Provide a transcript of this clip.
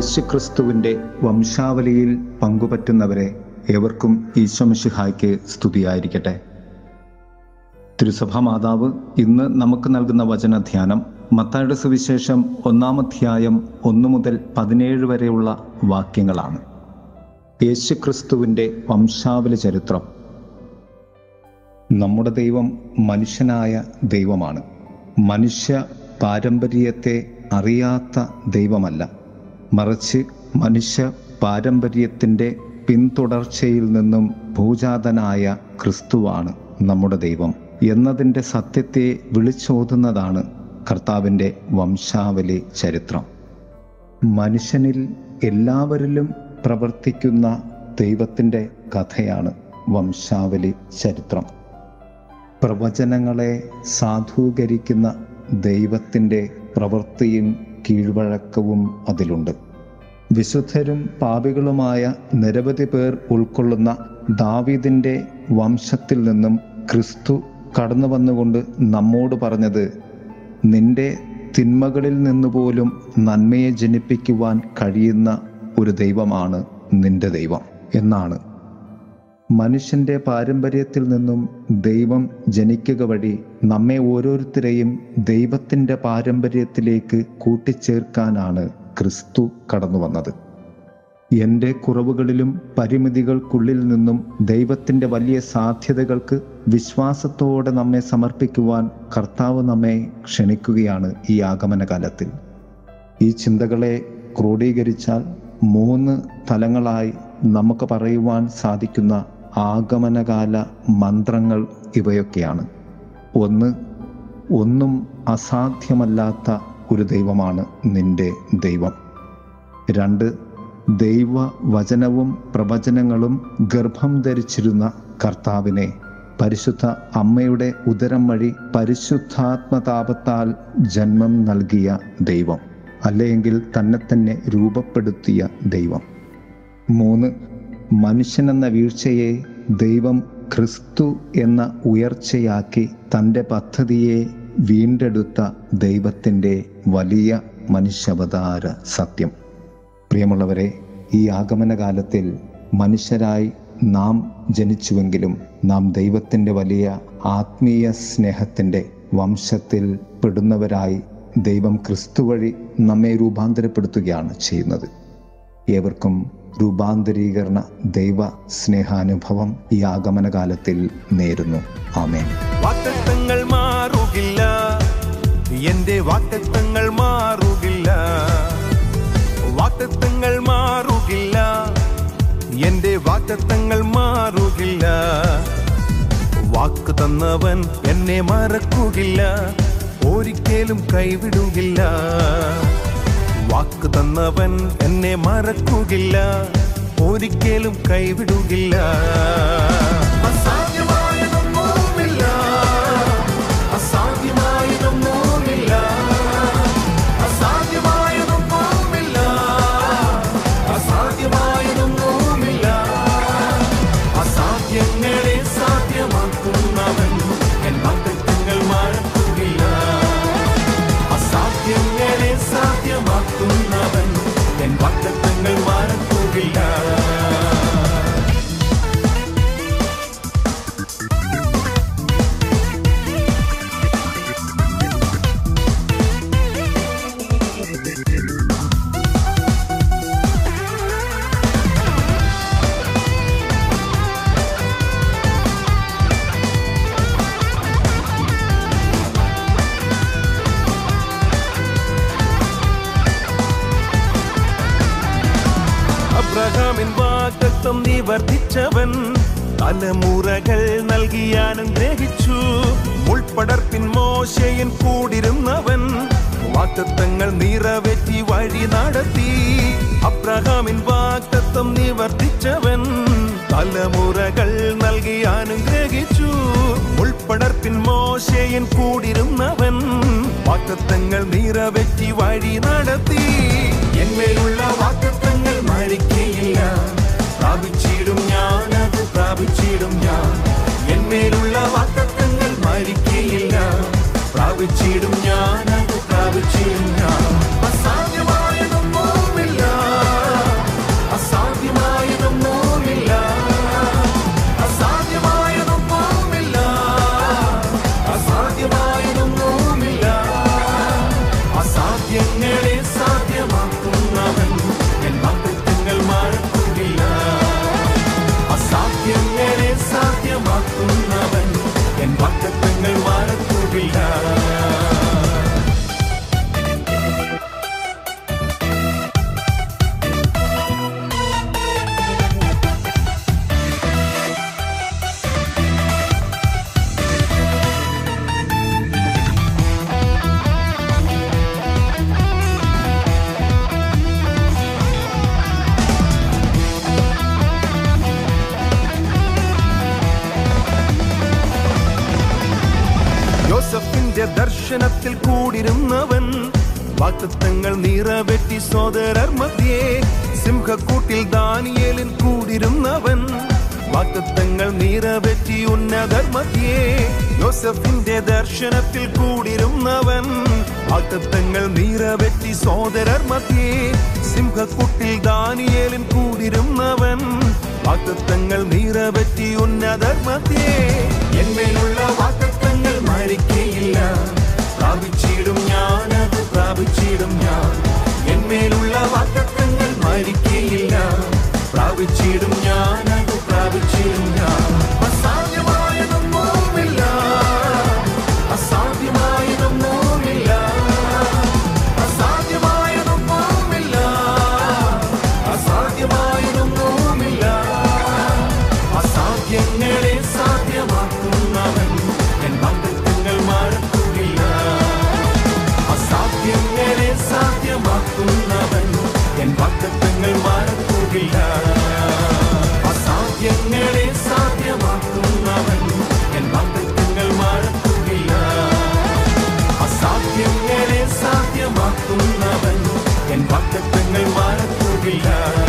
യേശുക്രിസ്തുവിൻ്റെ വംശാവലിയിൽ പങ്കുപറ്റുന്നവരെ ഏവർക്കും ഈശോമിശിഹായ്ക്ക് സ്തുതിയായിരിക്കട്ടെ. തിരുസഭാ മാതാവ് ഇന്ന് നമുക്ക് നൽകുന്ന വചനധ്യാനം മത്തായിയുടെ സുവിശേഷം 1-ാം അധ്യായം 1 മുതൽ 17 വരെയുള്ള വാക്യങ്ങളാണ്. യേശുക്രിസ്തുവിൻ്റെ വംശാവലി ചരിത്രം. നമ്മുടെ ദൈവം മനുഷ്യനായ ദൈവമാണ്. മനുഷ്യ പാരമ്പര്യത്തെ അറിയാത്ത ദൈവമല്ല, മറിച്ച് മനുഷ്യ പാരമ്പര്യത്തിൻ്റെ പിന്തുടർച്ചയിൽ നിന്നും ഭൂജാതനായ ക്രിസ്തുവാണ് നമ്മുടെ ദൈവം എന്നതിൻ്റെ സത്യത്തെ വിളിച്ചോതുന്നതാണ് കർത്താവിൻ്റെ വംശാവലി ചരിത്രം. മനുഷ്യനിൽ എല്ലാവരിലും പ്രവർത്തിക്കുന്ന ദൈവത്തിൻ്റെ കഥയാണ് വംശാവലി ചരിത്രം. പ്രവചനങ്ങളെ സാധൂകരിക്കുന്ന ദൈവത്തിൻ്റെ പ്രവൃത്തിയും കീഴ്വഴക്കവും അതിലുണ്ട്. വിശുദ്ധരും പാപികളുമായ നിരവധി പേർ ഉൾക്കൊള്ളുന്ന ദാവീദിൻ്റെ വംശത്തിൽ നിന്നും ക്രിസ്തു കടന്നു വന്നുകൊണ്ട് നമ്മോട് പറഞ്ഞത്, നിന്റെ തിന്മകളിൽ നിന്നുപോലും നന്മയെ ജനിപ്പിക്കുവാൻ കഴിയുന്ന ഒരു ദൈവമാണ് നിന്റെ ദൈവം എന്നാണ്. മനുഷ്യൻ്റെ പാരമ്പര്യത്തിൽ നിന്നും ദൈവം ജനിക്കുക വഴി നമ്മെ ഓരോരുത്തരെയും ദൈവത്തിൻ്റെ പാരമ്പര്യത്തിലേക്ക് കൂട്ടിച്ചേർക്കാനാണ് ക്രിസ്തു കടന്നു വന്നത്. എൻ്റെ കുറവുകളിലും പരിമിതികൾക്കുള്ളിൽ നിന്നും ദൈവത്തിൻ്റെ വലിയ സാധ്യതകൾക്ക് വിശ്വാസത്തോടെ നമ്മെ സമർപ്പിക്കുവാൻ കർത്താവ് നമ്മെ ക്ഷണിക്കുകയാണ് ഈ ആഗമനകാലത്തിൽ. ഈ ചിന്തകളെ ക്രോഡീകരിച്ചാൽ 3 തലങ്ങളായി നമുക്ക് പറയുവാൻ സാധിക്കുന്ന ആഗമനകാല മന്ത്രങ്ങൾ ഇവയൊക്കെയാണ്. 1. ഒന്നും അസാധ്യമല്ലാത്ത ഒരു ദൈവമാണ് നിന്റെ ദൈവം. 2. ദൈവവചനവും പ്രവചനങ്ങളും ഗർഭം ധരിച്ചിരുന്ന കർത്താവിനെ പരിശുദ്ധ അമ്മയുടെ ഉദരം വഴി പരിശുദ്ധാത്മതാപത്താൽ ജന്മം നൽകിയ ദൈവം, അല്ലെങ്കിൽ തന്നെ രൂപപ്പെടുത്തിയ ദൈവം. 3. മനുഷ്യനെന്ന വീഴ്ചയെ ദൈവം ക്രിസ്തു എന്ന ഉയർച്ചയാക്കി തൻ്റെ പദ്ധതിയെ വീണ്ടെടുത്ത ദൈവത്തിൻ്റെ വലിയ മനുഷ്യാവതാര സത്യം. പ്രിയമുള്ളവരെ, ഈ ആഗമനകാലത്തിൽ മനുഷ്യരായി നാം ജനിച്ചുവെങ്കിലും നാം ദൈവത്തിൻ്റെ വലിയ ആത്മീയ സ്നേഹത്തിൻ്റെ വംശത്തിൽ പെടുന്നവരായി ദൈവം ക്രിസ്തു വഴി നമ്മെ രൂപാന്തരപ്പെടുത്തുകയാണ് ചെയ്യുന്നത്. ഏവർക്കും രൂപാന്തരീകരണ ദൈവ സ്നേഹാനുഭവം ഈ ആഗമനകാലത്തിൽ നേരുന്നു. ആമേൻ. വാഗ്ദത്തങ്ങൾ മാറുകില്ല, എൻ്റെ വാഗ്ദത്തങ്ങൾ മാറുകില്ല. വാഗ്ദത്തങ്ങൾ മാറുകില്ല, എൻ്റെ വാഗ്ദത്തങ്ങൾ മാറുകില്ല. വാക്ക് തന്നവൻ എന്നെ മറക്കുകില്ല, ഒരിക്കലും കൈവിടുകില്ല. വാക്ക് തന്നവൻ എന്നെ മറക്കുകില്ല, ഒരിക്കലും കൈവിടുകില്ല. അസാധ്യമായതൊന്നുമില്ല, അസാധ്യമായതൊന്നുമില്ല, അസാധ്യമായതൊന്നുമില്ല, അസാധ്യമായതൊന്നുമില്ല. അസാധ്യങ്ങളെ സാധ്യമാക്കുന്നവൻ എൻ വാഗ്ദത്തങ്ങൾ മറക്കുകില്ല. അസാധ്യങ്ങളെ സാധ്യമാക്കുന്നവൻ എൻ വാഗ്ദത്തങ്ങൾ മറക്കുകില്ല. അബ്രഹാമിൻ വാഗ്ദത്തം നിവർത്തിച്ചവൻ തലമുറകൾ നൽകി അനുഗ്രഹിച്ചു. മുൾപ്പടർപ്പിൻ മോശയിൻ കൂടിരുന്നവൻ വാഗ്ദത്തങ്ങൾ നിറവേറ്റി വഴി നടത്തി. അബ്രഹാമിൻ വാഗ്ദത്തം നിവർത്തിച്ചവൻ തലമുറകൾ നൽകി അനുഗ്രഹിച്ചു. മുൾപ്പടർപ്പിൻ മോശയിൻ കൂടിരുന്നവൻ വാഗ്ദത്തങ്ങൾ നിറവേറ്റി വഴി നടത്തി. എന്മേലുള്ള വാഗ്ദത്തങ്ങൾ മരിക്കയില്ല, പ്രാപിച്ചിടും ഞാൻ, അത് പ്രാപിച്ചിടും ഞാൻ. എന്മേലുള്ള വാഗ്ദത്തങ്ങൾ മരിക്കയില്ല, പ്രാപിച്ചിടും ഞാൻ, അത് പ്രാപിച്ചിടും ഞാൻ. അസാധ്യമായതൊന്നുമില്ല, സാധ്യമാക്കുന്നവൻ എൻ വാഗ്ദത്തങ്ങൾ മറക്കുകയില്ല. യോസഫിന്റെ ദർശനത്തിൽ കൂടിരുന്നവൻ വാഗ്ദത്തങ്ങൾ നിറവേറ്റി സോദരർ മധ്യേ. സിംഹക്കൂട്ടിൽ ദാനിയേലിൻ കൂടിരുന്നവൻ വാഗ്ദത്തങ്ങൾ നിറവേറ്റി ഉന്നതർ മധ്യേ. യോസഫിന്റെ ദർശനത്തിൽ കൂടിരുന്നവൻ വാഗ്ദത്തങ്ങൾ നിറവേറ്റി സോദരർ മധ്യേ. സിംഹക്കൂട്ടിൽ ദാനിയേലിൻ കൂടിരുന്നവൻ വാഗ്ദത്തങ്ങൾ നിറവേറ്റി ഉന്നതർ മധ്യേ. എന്മേലുള്ള വാഗ്ദത്തങ്ങൾ മരിക്കയില്ല, പ്രാപിച്ചിടും ഞാനത് പ്രാപിച്ചിടും ഞാൻ. എന്മേലുള്ള വാഗ്ദത്തങ്ങൾ മരിക്കയില്ല, പ്രാപിച്ചിടും ഞാനത് പ്രാപിച്ചിടും ഞാൻ. അസാധ്യമായതൊന്നുമില്ല, അസാധ്യമായതൊന്നുമില്ല, അസാധ്യമായതൊന്നുമില്ല, അസാധ്യമായതൊന്നുമില്ല. അസാധ്യങ്ങളെ സാധ്യമാക്കുന്നവൻ എൻ വാഗ്ദത്തങ്ങൾ മറക്കുകയില്ല. അസാധ്യങ്ങളെ സാധ്യമാക്കുന്നവൻ എൻ വാഗ്ദത്തങ്ങൾ മറക്കുകയില്ല. അസാധ്യങ്ങളെ സാധ്യമാക്കുന്നവൻ എൻ വാഗ്ദത്തങ്ങൾ മറക്കുകയില്ല. അസാധ്യങ്ങളെ സാധ്യമാക്കുന്നവൻ എൻ വാഗ്ദത്തങ്ങൾ മറക്കുകയില്ല.